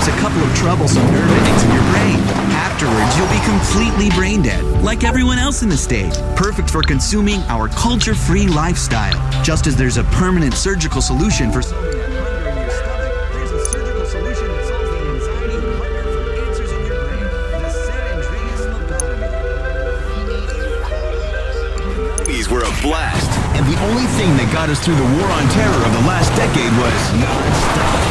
cause a couple of troublesome nerve endings in your brain. Afterwards, you'll be completely brain dead, like everyone else in the state. Perfect for consuming our culture-free lifestyle. Just as there's a permanent surgical solution for solving that hunger in your stomach, there's a surgical solution that solves the anxiety and hunger for cancers in your brain. The San Andreas lobotomy. These were a blast, and the only thing that got us through the war on terror of the last decade was non-stop.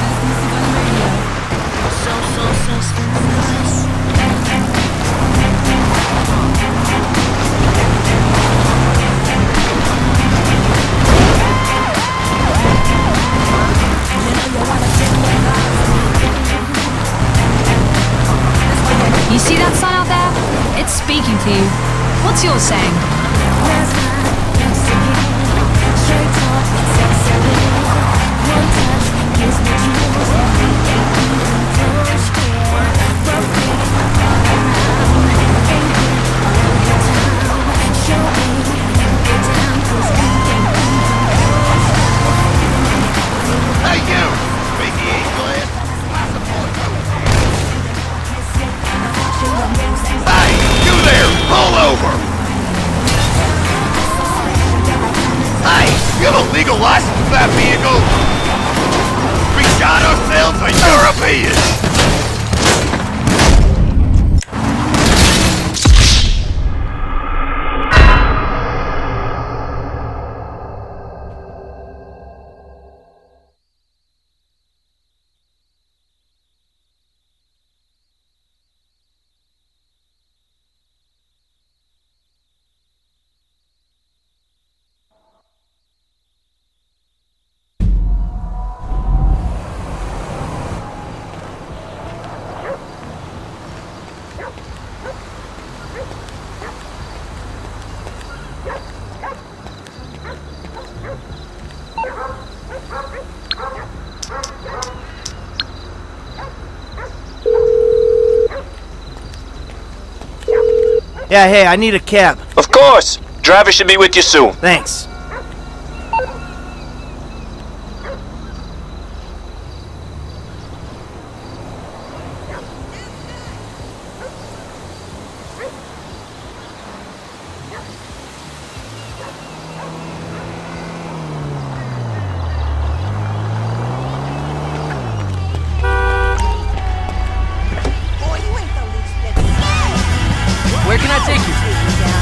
You see that sun out there? It's speaking to you. What's yours saying? Hey, you! Speaking English? Hey, you there! Pull over! Hey, you have a legal license for that vehicle? We got ourselves a European! Yeah, hey, I need a cab. Of course! Driver should be with you soon. Thanks. Where can I take you to?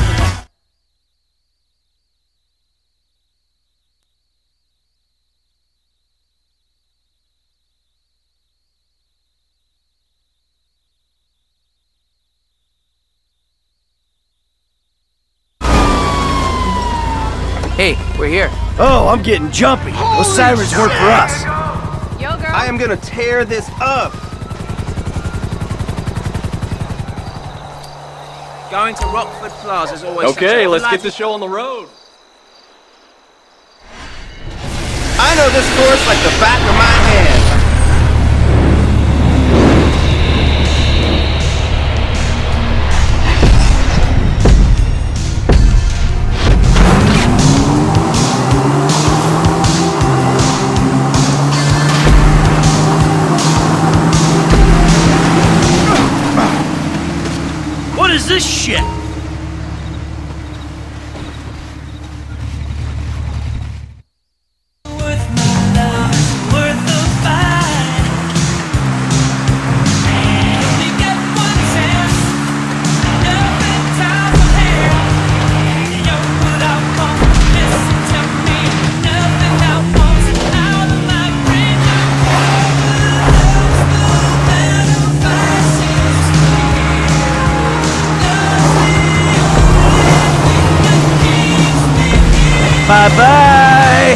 Hey, we're here. Oh, I'm getting jumpy. Those sirens work for us. Yo, girl. I am gonna tear this up. Going to Rockford Plaza is always Okay, let's get the show on the road. I know this course like the back of my hand. What is this shit? Bye-bye!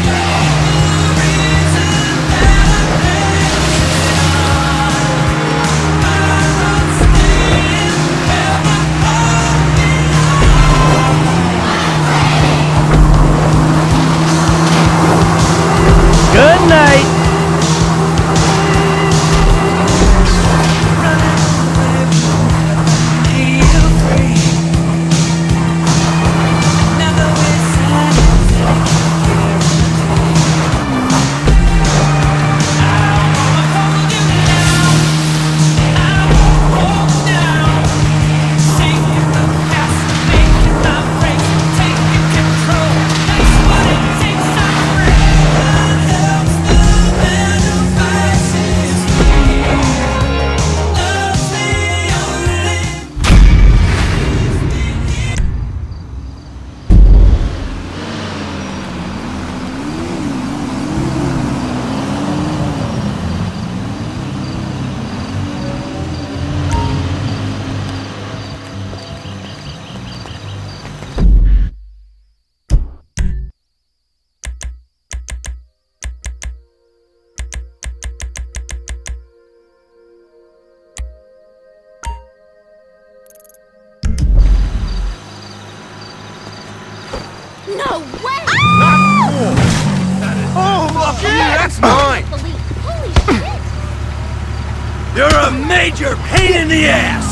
Good night! No way! Oh, shit! That's mine! Holy shit! You're a major pain in the ass!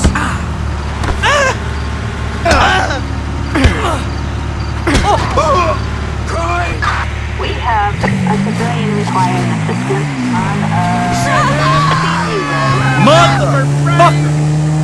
We have a civilian requiring assistance on Motherfucker!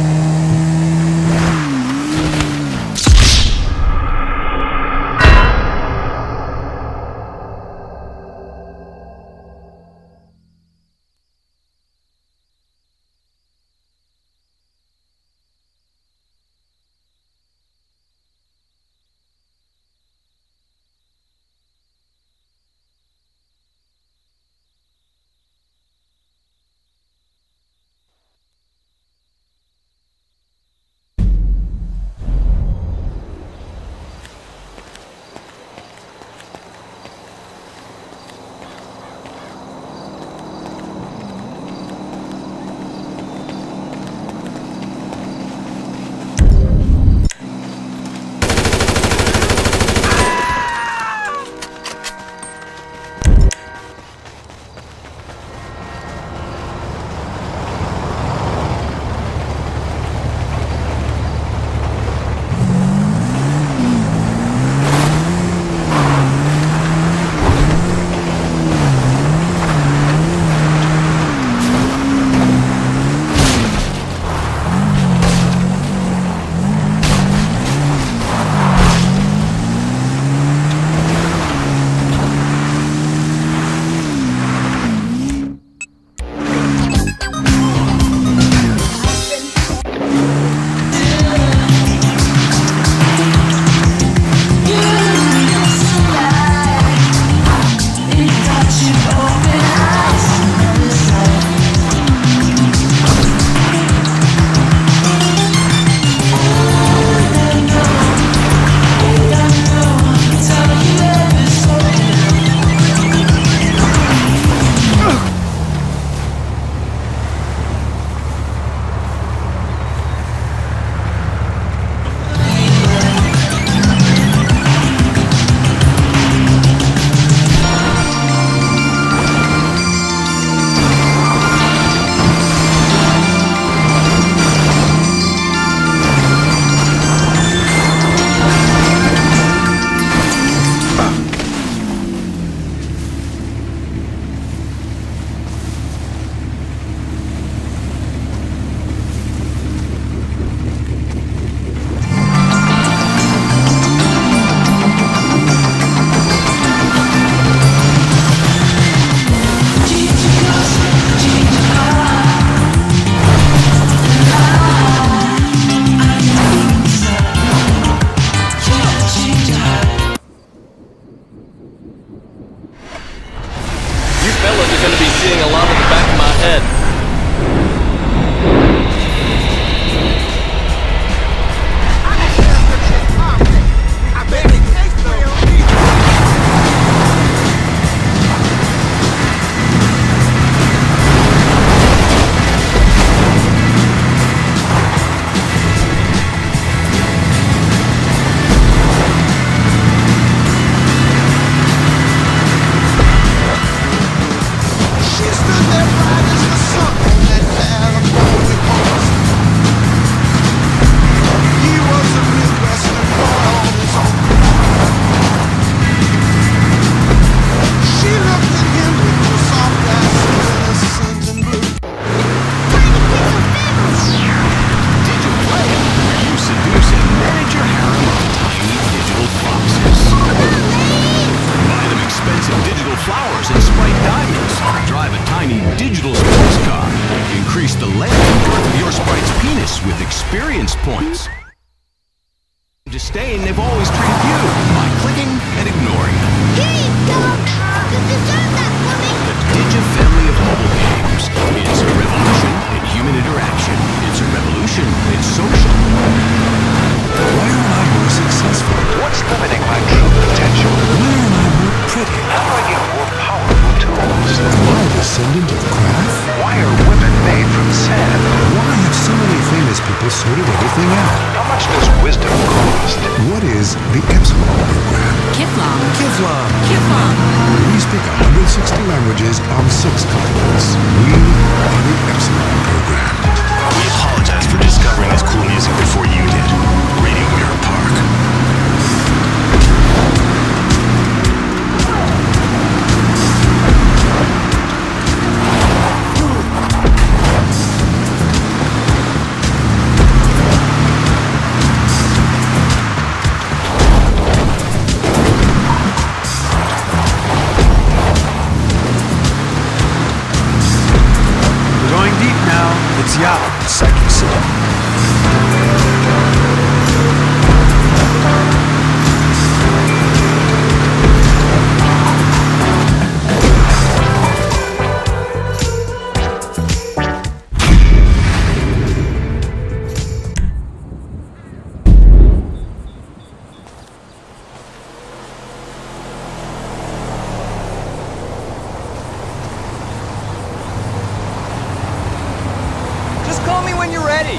experience points. To stay, and they've always treated you by clicking and ignoring them. Here you go! You deserve that, woman! The Digifamily of mobile games. It's a revolution in human interaction. It's a revolution in social. Why am I more successful? What's limiting my true potential? Why am I more pretty? How do I get more powerful tools? Am I a descendant of Craft? Why are women made from sand? Why have so many famous people sorted everything out? How much does wisdom cost? What is the Epsilon program? Get Islam. Kiflam. We speak 160 languages on 6 continents. We are the Epsilon program. We apologize for discovering this cool music before you did. Radio Mirror Park. It's Yao, Psychic City. Call me when you're ready.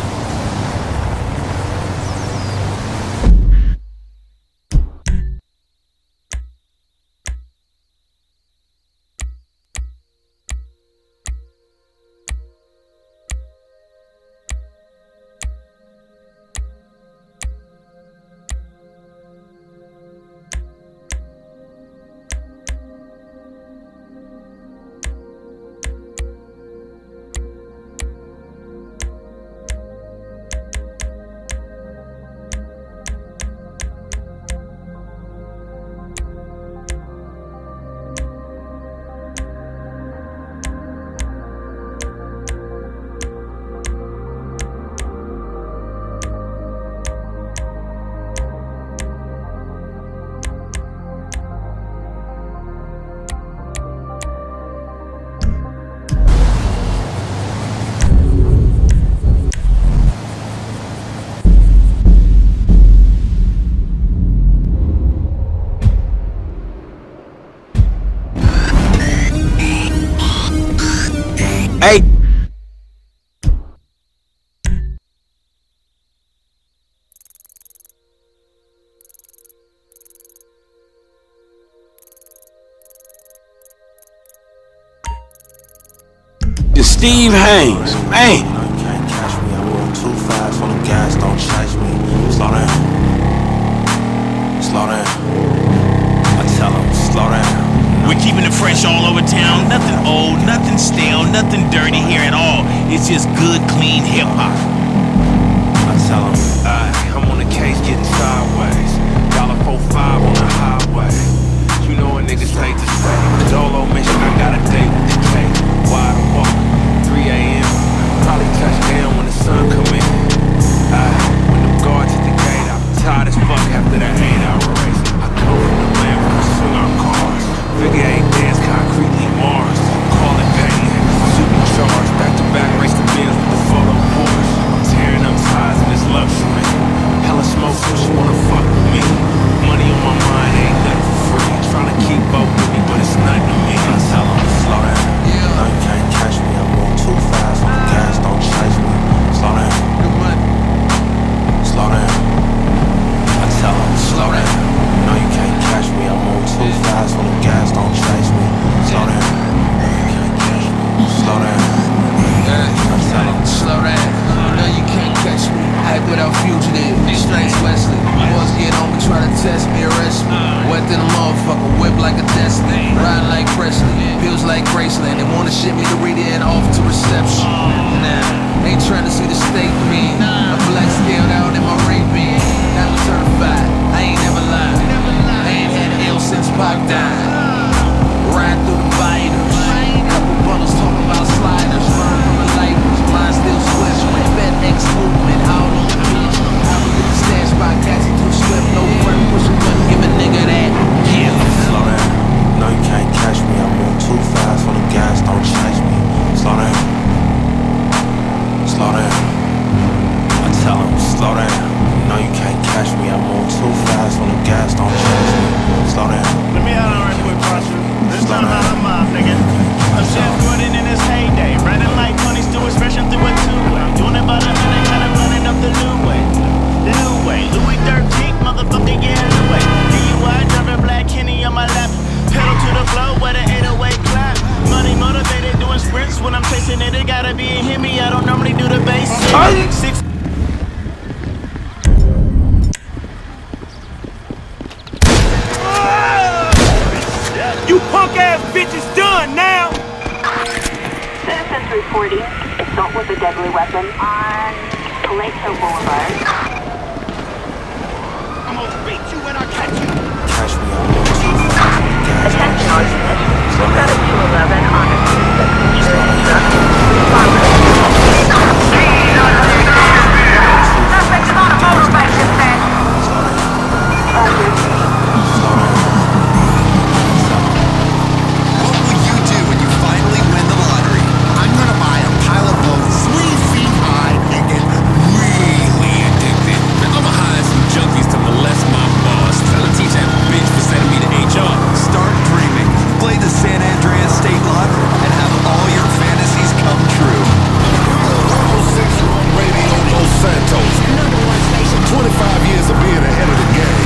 Hey! It's Steve Haynes, man! You can't catch me, I move too fast on the gas, don't chase me. Slow down. Slow down. I tell them, slow down. We're keeping it fresh all over town. Nothing old, nothing stale, nothing dirty here at all. It's just good, clean hip-hop. I tell them, I'm on the case getting sideways. $4.45 on the highway. You know a niggas hate to stay. Dolo mission, I got a date with the cake. Wide walk, 3 a.m. Probably touch down when the sun come in. When them guards at the gate, I'm tired as fuck after that 8-hour race. I come from the land where we swing our cars. Figure 8 dance concretely Mars. Call it petty, supercharged. Back to back, race the Benz with the photo Porsche. I'm tearing up ties in this luxury. Hella smoke, so she wanna fuck with me. Money on my mind, ain't nothing for free. Tryna keep up with me, but it's nothing to me. I tell them, slow down. No, you can't catch me. I'm moving too fast on the gas, don't chase me. Slow down. Slow down. I tell them, slow down. No, you can't catch me. I'm moving too fast on the gas, don't chase me. Slow down. You can't catch me. Slow down. I tell them, slow down. No, you can't catch me. Hype without fugitive. Strange Wesley. Boys get on me, try to test me, arrest me. Wet than a motherfucker, whip like a Destiny. Ride like Presley, feels like Graceland. They wanna ship me to read it and off to reception. Nah, ain't trying to see the state me. A black scaled out in my ring beam. That was certified, I ain't never lied. I ain't had ill since Pac died. Ride through the biters. Couple brothers talking about sliders. Burn from the lighters. Mine still sweats with FedEx movement. Out on the beach. How we get the stash by cats into swift. No front push a button. Give a nigga that. Yeah. Slow down. No, you can't catch me. I'm moving too fast on the gas. Don't chase me. Slow down. Slow down. I tell them, slow down. No, you can't catch me. I'm moving too fast on the gas. Don't chase me. Slow down. Let me out on right quick. bitch is done now! Citizens reporting assault with a deadly weapon on Paleto Boulevard. I'm gonna beat you when I catch you! Catch me on road 251. Attention arsonist. We've got a 211 on a suspect insurance truck. Suspect is on a motorbike, dispatch. What will you do when you finally win the lottery? I'm gonna buy a pile of bones 3 feet high and get really addicted. I'ma hire some junkies to molest my boss. Tell her teach that bitch for sending me to HR. Start dreaming. Play the San Andreas State Lottery and have all your fantasies come true. Radio Los Santos. 25 years of being ahead of the game.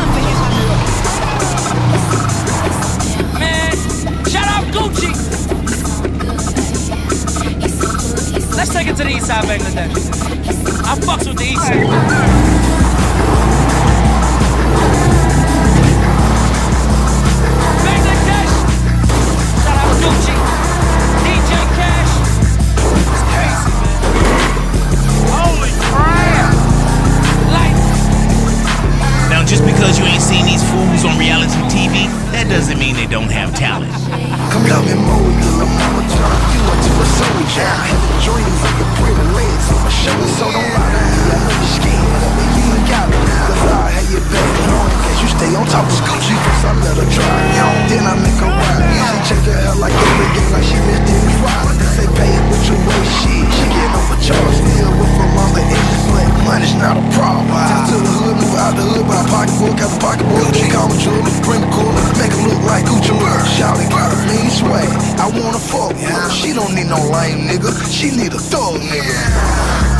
Man, shout out Gucci! Let's take it to the east side of Bangladesh. I fucks with the east side. Bangladesh! Shout out Gucci! DJ Cash! It's crazy, man. Holy crap! Lights! Now, just because you ain't seen these fools on reality TV, that doesn't mean they don't have talent. Come love me more, little mama, turn you into a soldier. I had the dreams of your pretty legs on my shoulder, so don't lie to me. I know you're scared of me, you ain't got me now. Cause I had your back home, cause you stay on top of Gucci. First I let her try me on, then I make her ride. She check her hair like every day, like she missed Dennis Rodman. They say pay it with your waist, shit. She getting overcharged, still with her mama in the slave. Money's not a problem. Took to the hood, move out the hood, buy a pocketbook, got the pocketbook. She call me jewelry, bring the cooler, make her look like Gucci. Shouty got a mean swag, I wanna fuck with her. She don't need no lame nigga, she need a thug nigga.